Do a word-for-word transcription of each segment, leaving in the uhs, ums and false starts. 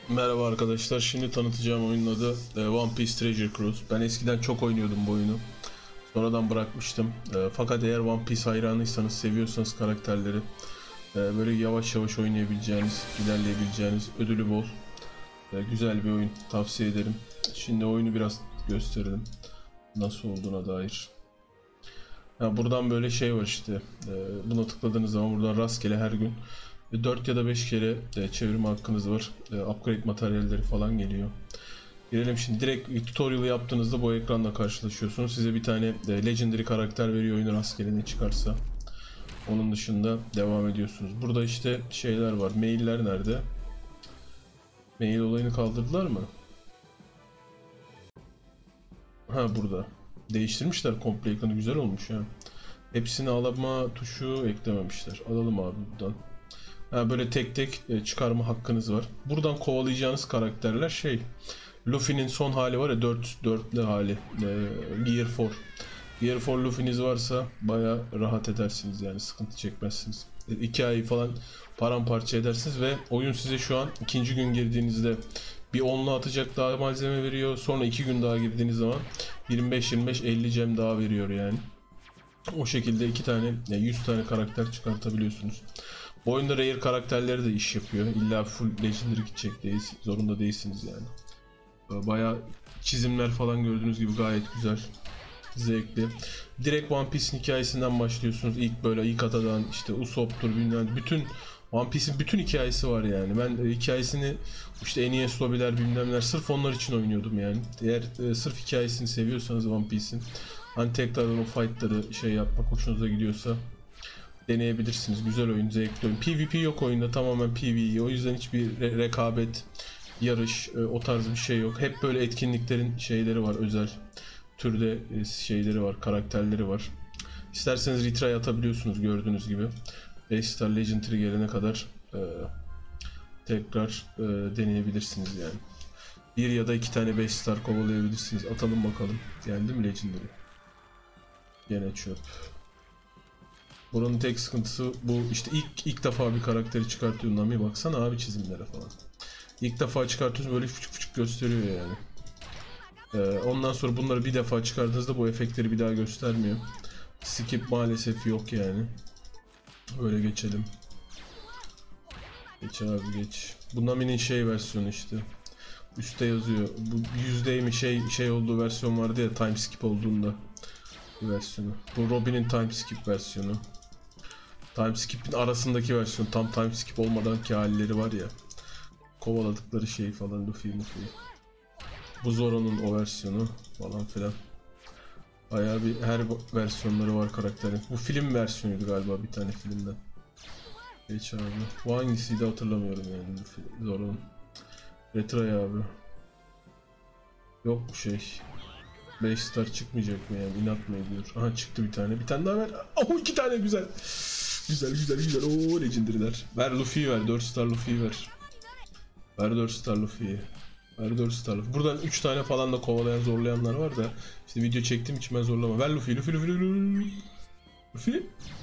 Merhaba arkadaşlar. Şimdi tanıtacağım oyunun adı e, One Piece Treasure Cruise. Ben eskiden çok oynuyordum bu oyunu. Sonradan bırakmıştım. E, fakat eğer One Piece hayranıysanız, seviyorsanız karakterleri, e, böyle yavaş yavaş oynayabileceğiniz, ilerleyebileceğiniz, ödülü bol, e, güzel bir oyun. Tavsiye ederim. Şimdi oyunu biraz gösterelim. Nasıl olduğuna dair. Ha, buradan böyle şey var işte. E, buna tıkladığınız zaman buradan rastgele her gün dört ya da beş kere e, çevirme hakkınız var. E, upgrade materyalleri falan geliyor. Girelim şimdi. Direkt tutorial yaptığınızda bu ekranla karşılaşıyorsunuz. Size bir tane e, legendary karakter veriyor oyunu, rastgele ne çıkarsa. Onun dışında devam ediyorsunuz. Burada işte şeyler var. Mailler nerede? Mail olayını kaldırdılar mı? Ha, burada. Değiştirmişler komple ekranı, güzel olmuş ya. Hepsini alama tuşu eklememişler. Alalım abi buradan. Ha, böyle tek tek e, çıkarma hakkınız var. Buradan kovalayacağınız karakterler şey, Luffy'nin son hali var ya, dört dörtlü hali, e, Gear dört. Gear dört Luffy'niz varsa baya rahat edersiniz, yani sıkıntı çekmezsiniz. E, iki ay falan paramparça edersiniz ve oyun size şu an ikinci gün girdiğinizde bir onlu atacak daha malzeme veriyor. Sonra iki gün daha girdiğiniz zaman yirmi beş yirmi beş elli gem daha veriyor yani. O şekilde iki tane, yani yüz tane karakter çıkartabiliyorsunuz. Bu oyunda rare karakterleri de iş yapıyor. İlla full legendary gidecek değil, zorunda değilsiniz yani. Bayağı çizimler falan gördüğünüz gibi gayet güzel, zevkli. Direkt One Piece'in hikayesinden başlıyorsunuz. İlk böyle ilk atadan işte Usopp'tur bilmem, bütün One Piece'in bütün hikayesi var yani. Ben e, hikayesini işte Enies Lobby'ler bilmemler sırf onlar için oynuyordum yani. Eğer e, sırf hikayesini seviyorsanız One Piece'in, hani tekrardan o fight'ları şey yapmak hoşunuza gidiyorsa deneyebilirsiniz. Güzel oyun, zevkli oyun. PvP yok oyunda, tamamen PvE. O yüzden hiçbir re rekabet, yarış, e, o tarz bir şey yok. Hep böyle etkinliklerin şeyleri var, özel türde e, şeyleri var, karakterleri var. İsterseniz retry atabiliyorsunuz gördüğünüz gibi. beş star legendary gelene kadar e, tekrar e, deneyebilirsiniz yani. Bir ya da iki tane beş star kovalayabilirsiniz. Atalım bakalım. Geldi mi legendary? Gene çöp. Buranın tek sıkıntısı bu, işte ilk ilk defa bir karakteri çıkartıyor Nami, baksana abi çizimlere falan. İlk defa çıkartıyorsun, böyle küçük küçük gösteriyor yani. Ee, ondan sonra bunları bir defa çıkardığınızda bu efektleri bir daha göstermiyor. Skip maalesef yok yani. Böyle geçelim. Geç abi geç. Bu Nami'nin şey versiyonu işte. Üste yazıyor. Bu yüzde mi şey şey olduğu versiyon vardı ya, time skip olduğunda bir versiyonu. Bu Robin'in time skip versiyonu. Time skip'in arasındaki versiyon, tam time skip olmadanki halleri var ya. Kovaladıkları şey falan, Luffy Luffy. Bu Zoro'nun o versiyonu falan filan. Bayağı bir her versiyonları var karakterin. Bu film versiyonuydu galiba, bir tane filmden. Geç abi. Bu hangisiydi hatırlamıyorum yani, Zoro'nun. Retry abi. Yok bu şey. beş star çıkmayacak mı yani, inat mı ediyor? Aha çıktı bir tane. Bir tane daha ver. Oh, iki tane güzel. Güzel güzel güzel. Oo, legendary'ler. Ver Luffy'yi ver. dört star Luffy'yi ver. Ver dört star Luffy'yi. Ver dört star Luffy. Buradan üç tane falan da kovalayan, zorlayanlar var da işte video çektiğim için ben zorlama. Ver Luffy, Luffy, Luffy, Luffy. Luffy.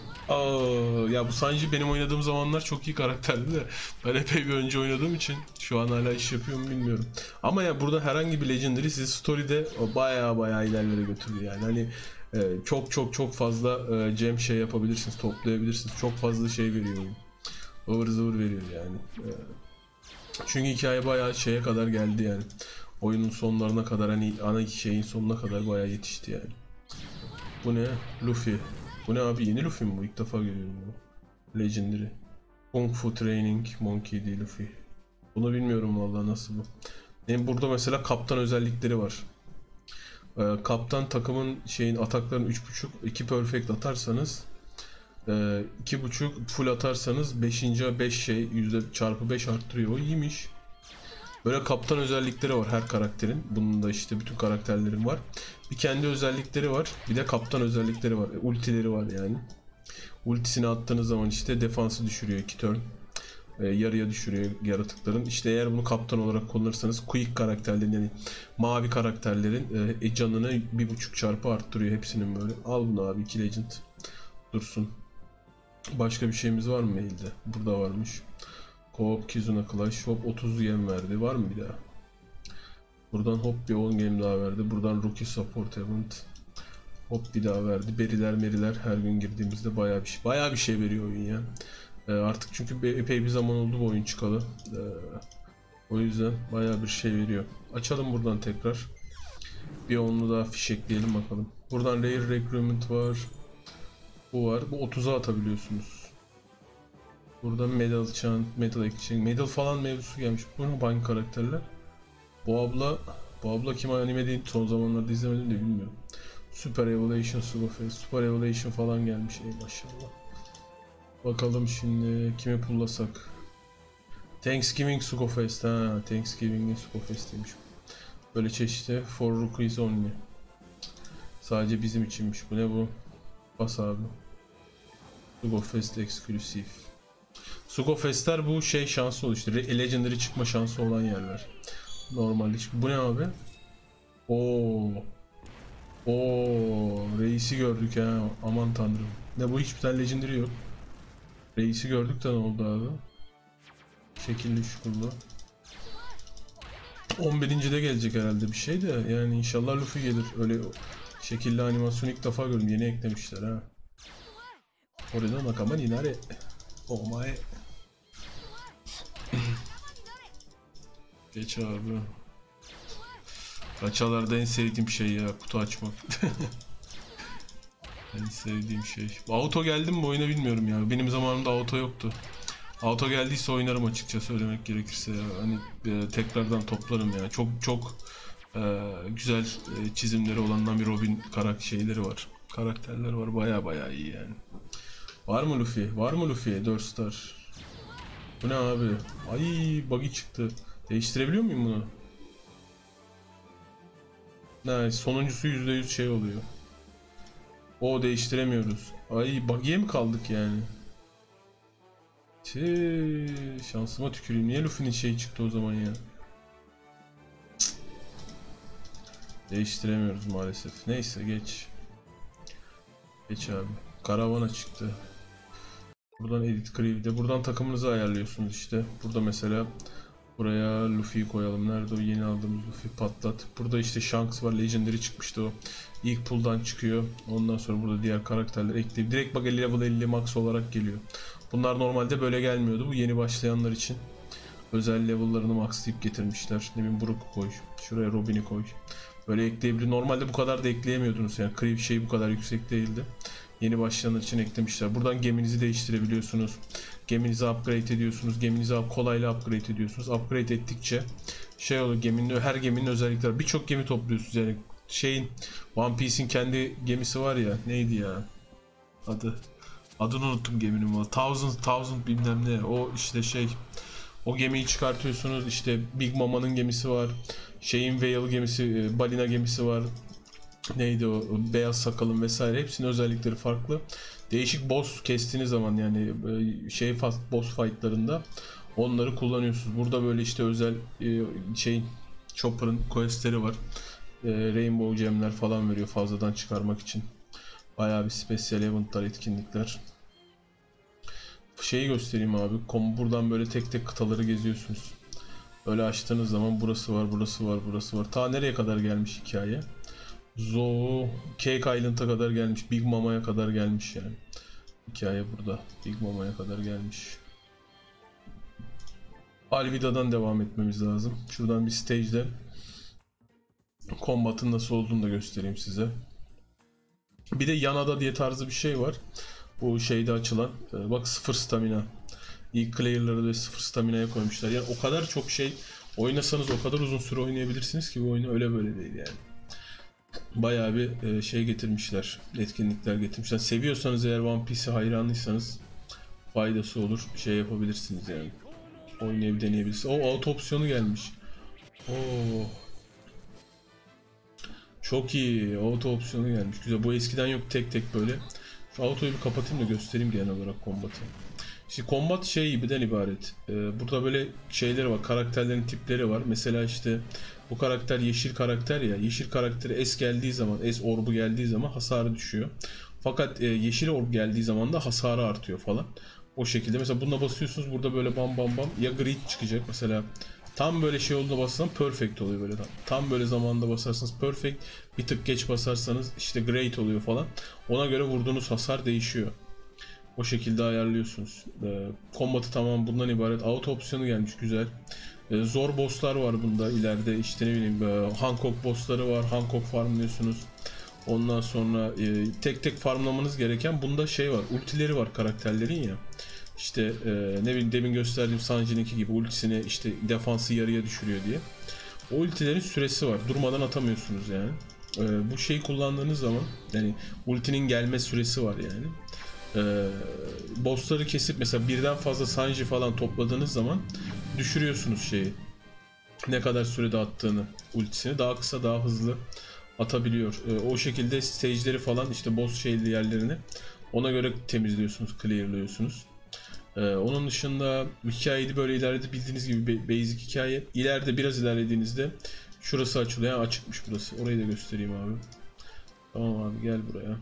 Aa, ya bu Sanji benim oynadığım zamanlar çok iyi karakterdi de ben epey bir önce oynadığım için şu an hala iş yapıyor mu bilmiyorum. Ama ya burada herhangi bir legendary sizi story'de baya baya ilerlere götürüyor yani. Hani e, çok çok çok fazla e, gem şey yapabilirsiniz, toplayabilirsiniz. Çok fazla şey veriyor oyun. Ivır zıvır veriyor yani. E, çünkü hikaye bayağı şeye kadar geldi yani. Oyunun sonlarına kadar, hani ana şeyin sonuna kadar bayağı yetişti yani. Bu ne? Luffy. Bu ne abi, yeni Luffy mi bu? İlk defa görüyorum bunu. Legendary. Kung Fu Training Monkey D. Luffy. Bunu bilmiyorum vallahi, nasıl bu. Benim burada mesela kaptan özellikleri var. Ee, kaptan takımın şeyin ataklarını üç buçuk, iki perfect atarsanız, e, iki buçuk full atarsanız beşinci beş şey yüzde çarpı beş arttırıyor. O iyiymiş. Böyle kaptan özellikleri var her karakterin. Bunun da işte bütün karakterlerin var. Bir kendi özellikleri var. Bir de kaptan özellikleri var. Ultileri var yani. Ultisini attığınız zaman işte defansı düşürüyor iki turn. Ee, yarıya düşürüyor yaratıkların. İşte eğer bunu kaptan olarak kullanırsanız quick karakterlerin, yani mavi karakterlerin e, canını bir buçuk çarpı arttırıyor hepsinin böyle. Al bunu abi, iki legend dursun. Başka bir şeyimiz var mı mailde? Burada varmış. Hop Kizuna Clash. Hop otuz gem verdi. Var mı bir daha? Buradan hop bir on gem daha verdi. Buradan Rookie Support Event. Hop bir daha verdi. Beriler meriler her gün girdiğimizde bayağı bir şey. Bayağı bir şey veriyor oyun ya. Ee, artık çünkü epey bir zaman oldu bu oyun çıkalı. Ee, o yüzden bayağı bir şey veriyor. Açalım buradan tekrar. Bir onlu daha fiş ekleyelim bakalım. Buradan Rare Recruitment var. Bu var. Bu otuza atabiliyorsunuz. Burada Medal Chant, Medal Exchange, Medal falan mevzusu gelmiş. Bu ne hangi karakterler? Bu abla, bu abla kim, anime değil, son zamanlarda izlemedim de bilmiyorum. Super Evolution, Super, Super Evolution falan gelmiş. Ey maşallah. Bakalım şimdi kimi pullasak. Thanksgiving Sukofest, ha Thanksgiving'in Sukofest'iymiş. Böyle çeşitli for rookies only. Sadece bizim içinmiş. Bu ne bu? Bas abi. Sukofest Exclusive. Sukofest'ler bu şey şansı oluyor işte. Legendary çıkma şansı olan yerler. Normalde çık. Bu ne abi? Oo. Oo, reisi gördük ha. Aman tanrım. Ne bu, hiçbir tane legendary yok. Reisi gördük de ne oldu abi? Şekilli şukurlu. on birinci de gelecek herhalde bir şey de, yani inşallah Luffy gelir. Öyle şekilli animasyon ilk defa gördüm. Yeni eklemişler ha. Orada nakama ninare. Oh my. Geç abi. Gachalarda en sevdiğim şey ya, kutu açmak. En sevdiğim şey. Auto geldi mi bu oyuna bilmiyorum ya. Benim zamanımda auto yoktu. Auto geldiyse oynarım açıkça söylemek gerekirse ya. Hani e, tekrardan toplarım ya. Çok çok e, güzel e, çizimleri olandan bir Robin karakter şeyleri var. Karakterler var, baya baya iyi yani. Var mı Luffy? Var mı Luffy? dört star. Bu ne abi? Ay buggy çıktı. Değiştirebiliyor muyum bunu? Ne, sonuncusu yüzde yüz şey oluyor. O değiştiremiyoruz. Ay buggy'e mi kaldık yani? Tüh, şansıma tüküreyim. Niye Luffy'nin şey çıktı o zaman ya? Cık. Değiştiremiyoruz maalesef. Neyse geç. Geç abi. Karavana çıktı. Buradan Edit Cree'de. Buradan takımınızı ayarlıyorsunuz işte. Burada mesela buraya Luffy'yi koyalım. Nerede o yeni aldığımız Luffy, patlat. Burada işte Shanks var. Legendary çıkmıştı o. İlk pool'dan çıkıyor. Ondan sonra burada diğer karakterler ekleyip direkt bak level elli max olarak geliyor. Bunlar normalde böyle gelmiyordu. Bu yeni başlayanlar için özel level'larını maxlayıp getirmişler. Ne bileyim Brook'u koy. Şuraya Robin'i koy. Böyle ekleyebilir. Normalde bu kadar da ekleyemiyordunuz. Yani Creep şey bu kadar yüksek değildi. Yeni başlayanlar için eklemişler. Buradan geminizi değiştirebiliyorsunuz. Geminizi upgrade ediyorsunuz. Geminizi kolayla upgrade ediyorsunuz. Upgrade ettikçe şey oluyor, geminin, her geminin özellikleri. Birçok gemi topluyorsunuz yani. Şeyin, One Piece'in kendi gemisi var ya. Neydi ya? Adı. Adını unuttum geminin valla. Thousand, thousand bilmem ne. O işte şey. O gemiyi çıkartıyorsunuz. İşte Big Mama'nın gemisi var. Şeyin Whale gemisi, balina gemisi var. Neydi o? Beyaz sakalın vesaire. Hepsinin özellikleri farklı. Değişik boss kestiğiniz zaman yani şey boss fightlarında onları kullanıyorsunuz. Burada böyle işte özel şey Chopper'ın questleri var. Rainbow Gem'ler falan veriyor fazladan çıkarmak için. Bayağı bir special event'lar, etkinlikler. Şeyi göstereyim abi. Buradan böyle tek tek kıtaları geziyorsunuz. Böyle açtığınız zaman burası var, burası var, burası var. Ta nereye kadar gelmiş hikaye? Zoo, Cake Island'a kadar gelmiş. Big Mama'ya kadar gelmiş yani. Hikaye burada. Big Mama'ya kadar gelmiş. Alvida'dan devam etmemiz lazım. Şuradan bir stage'de combat'ın nasıl olduğunu da göstereyim size. Bir de Yanada diye tarzı bir şey var. Bu şeyde açılan. Bak sıfır stamina. İlk clear'ları da sıfır stamina'ya koymuşlar. Yani o kadar çok şey oynasanız o kadar uzun süre oynayabilirsiniz ki bu oyunu öyle böyle değil yani. Bayağı bir şey getirmişler. Etkinlikler getirmişler. Seviyorsanız eğer One Piece'e hayranlıysanız faydası olur. Bir şey yapabilirsiniz yani. Oynayıp deneyebilirsiniz. O auto opsiyonu gelmiş. Oo. Çok iyi. Auto opsiyonu gelmiş. Güzel. Bu eskiden yok, tek tek böyle. Şu autoyu bir kapatayım da göstereyim genel olarak kombatı. İşte kombat şey gibiden ibaret. Ee, burada böyle şeyleri var. Karakterlerin tipleri var. Mesela işte bu karakter yeşil karakter ya. Yeşil karakteri S geldiği zaman, S orbu geldiği zaman hasarı düşüyor. Fakat e, yeşil orb geldiği zaman da hasarı artıyor falan. O şekilde mesela buna basıyorsunuz, burada böyle bam bam bam ya grid çıkacak mesela. Tam böyle şey olduğuna basarsan perfect oluyor böyle. Tam, tam böyle zamanında basarsanız perfect, bir tık geç basarsanız işte great oluyor falan. Ona göre vurduğunuz hasar değişiyor. O şekilde ayarlıyorsunuz. E, kombatı tamam bundan ibaret. Auto opsiyonu gelmiş, güzel. E, zor bosslar var bunda ileride, işte ne bileyim e, Hancock bossları var. Hancock farmlıyorsunuz. Ondan sonra e, tek tek farmlamanız gereken bunda şey var. Ultileri var karakterlerin ya. İşte e, ne bileyim demin gösterdiğim Sanji'ninki gibi ultisini işte defansı yarıya düşürüyor diye. O ultilerin süresi var. Durmadan atamıyorsunuz yani. E, bu şeyi kullandığınız zaman yani ultinin gelme süresi var yani. E, bossları kesip mesela birden fazla Sanji falan topladığınız zaman düşürüyorsunuz şeyi. Ne kadar sürede attığını, ultisini daha kısa daha hızlı atabiliyor. E, o şekilde stage'leri falan işte boss şeyli yerlerini ona göre temizliyorsunuz, clearlıyorsunuz. Ee, onun dışında hikayeyi böyle ilerledi, bildiğiniz gibi basic hikaye. İleride biraz ilerlediğinizde şurası açılıyor. Yani açıkmış burası. Orayı da göstereyim abi. Tamam abi, gel buraya.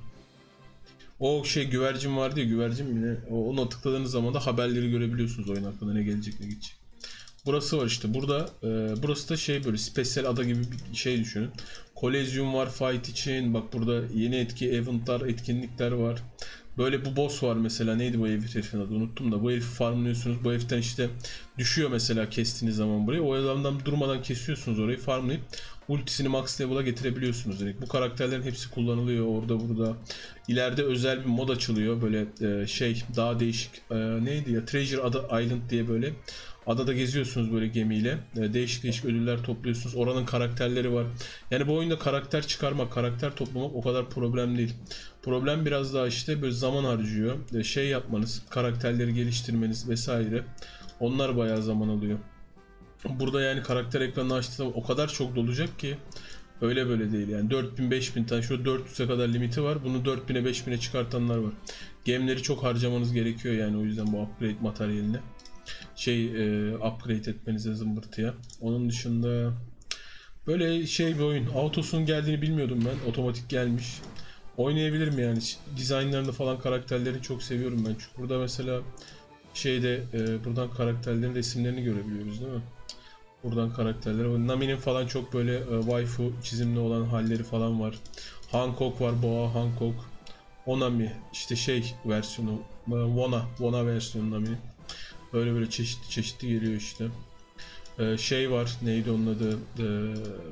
O şey güvercin vardı ya, güvercin mi ne? O, ona tıkladığınız zaman da haberleri görebiliyorsunuz, oyun hakkında ne gelecek ne gidecek. Burası var işte. Burada e, burası da şey böyle special ada gibi bir şey düşünün. Kolezyum var fight için. Bak burada yeni etki, eventlar, etkinlikler var. Böyle bu boss var mesela. Neydi bu herifin adı? Unuttum da. Bu herifi farmlıyorsunuz. Bu heriften işte düşüyor mesela kestiğiniz zaman burayı. O adamdan durmadan kesiyorsunuz orayı. Farmlayıp ultisini max level'a getirebiliyorsunuz direkt. Bu karakterlerin hepsi kullanılıyor orada burada. İleride özel bir mod açılıyor. Böyle e, şey daha değişik. E, neydi ya? Treasure Ada Island diye böyle. Adada geziyorsunuz böyle gemiyle. Değişik değişik ödüller topluyorsunuz. Oranın karakterleri var. Yani bu oyunda karakter çıkarmak, karakter toplamak o kadar problem değil. Problem biraz daha işte böyle zaman harcıyor. Şey yapmanız, karakterleri geliştirmeniz vesaire. Onlar bayağı zaman alıyor. Burada yani karakter ekranını açtığında o kadar çok dolacak ki öyle böyle değil yani. dört bin beş bin tane, şu dört yüze kadar limiti var. Bunu dört bine beş bine çıkartanlar var. Gemleri çok harcamanız gerekiyor yani, o yüzden bu upgrade materyaline şey e, upgrade etmenize zımbırtıya. Onun dışında böyle şey bir oyun. Autos'un geldiğini bilmiyordum ben. Otomatik gelmiş. Oynayabilirim yani. Dizaynlarını falan, karakterlerini çok seviyorum ben. Çünkü burada mesela şeyde e, buradan karakterlerin resimlerini görebiliyoruz değil mi? Buradan karakterler. Nami'nin falan çok böyle e, waifu çizimli olan halleri falan var. Hancock var. Boğa Hancock. Onami işte şey versiyonu. Wona. Wona versiyonu Nami'nin. Böyle böyle çeşitli çeşitli geliyor işte. Ee, şey var, neydi onun adı? Ee,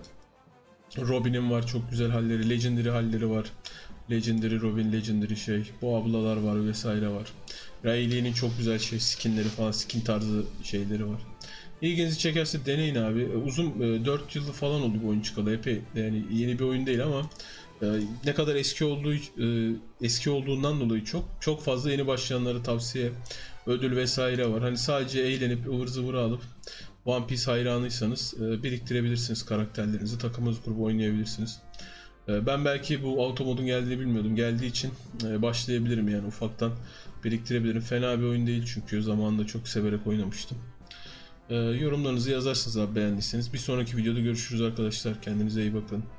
Robin'in var çok güzel halleri, Legendary halleri var. Legendary Robin, Legendary şey. Bu ablalar var vesaire var. Rayleigh'nin çok güzel şey skinleri falan, skin tarzı şeyleri var. İlginizi çekerse deneyin abi. Ee, uzun e, dört yıl falan oldu bu oyun çıkalı, epey. Yani yeni bir oyun değil ama e, ne kadar eski olduğu e, eski olduğundan dolayı çok çok fazla yeni başlayanlara tavsiye, ödül vesaire var. Hani sadece eğlenip ıvır zıvır alıp One Piece hayranıysanız e, biriktirebilirsiniz karakterlerinizi, takımınızı kurup oynayabilirsiniz. E, ben belki bu auto modun geldiğini bilmiyordum. Geldiği için e, başlayabilirim yani, ufaktan biriktirebilirim. Fena bir oyun değil çünkü zamanında çok severek oynamıştım. E, yorumlarınızı yazarsınız abi beğendiyseniz. Bir sonraki videoda görüşürüz arkadaşlar. Kendinize iyi bakın.